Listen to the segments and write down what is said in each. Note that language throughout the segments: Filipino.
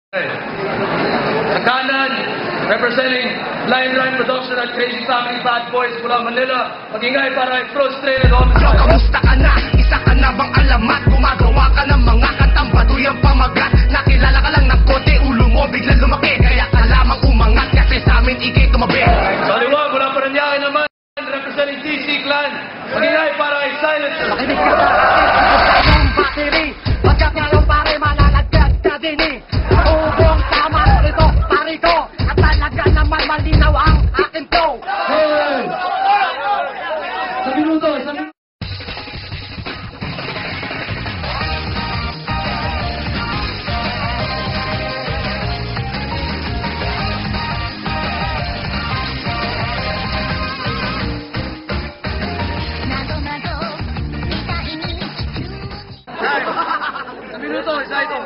Sa kanan, representing Line Rhyme Production at Crazy Family Bad Boys mula Manila, mag-ingay para ay frustrated homicide. Kamusta ka na? Isa ka na bang alamat? Gumagawa ka ng mga kantang batuyang pamagat. Nakilala ka lang ng kote, ulo mo biglang lumaki. Kaya ka lamang umangat kasi sa amin ikay tumabi. Sa liwa, mula Paranaque naman, representing DC Clan, mag-ingay para ay Silencer. Makinig ka sa akin, ang battery. Pagkat ngayon pare, malalagdag ka din eh. Ubong tama rito, parito. At talaga naman malinaw ang akin to. Hey! Sa minuto, sa minuto. Sa minuto, isa ito.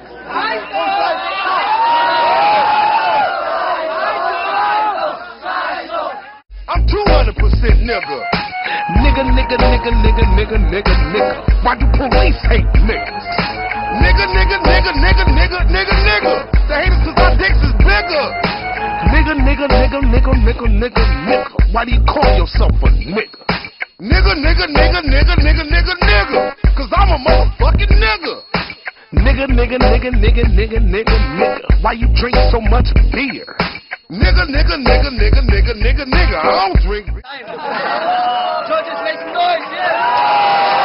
I'm 200% nigga. Nigga, nigga, nigga, nigga, nigga, nigga, nigga. Why do police hate niggas? Nigga, nigga, nigga, nigga, nigga, nigga, nigga. They hate us cause our dicks is bigger. Nigga, nigga, nigga, nigga, nigga, nigga, nigga. Why do you call yourself a nigga? Nigga, nigga, nigga, nigga, nigga, nigga, nigga. Cause I'm a motherfucking nigga. Nigga, nigga, nigga, nigga, nigga, nigga, nigga. Why you drink so much beer? Nigga, nigga, nigga, nigga, nigga, nigga, nigga. I don't drink. Judges, make some noise, yeah!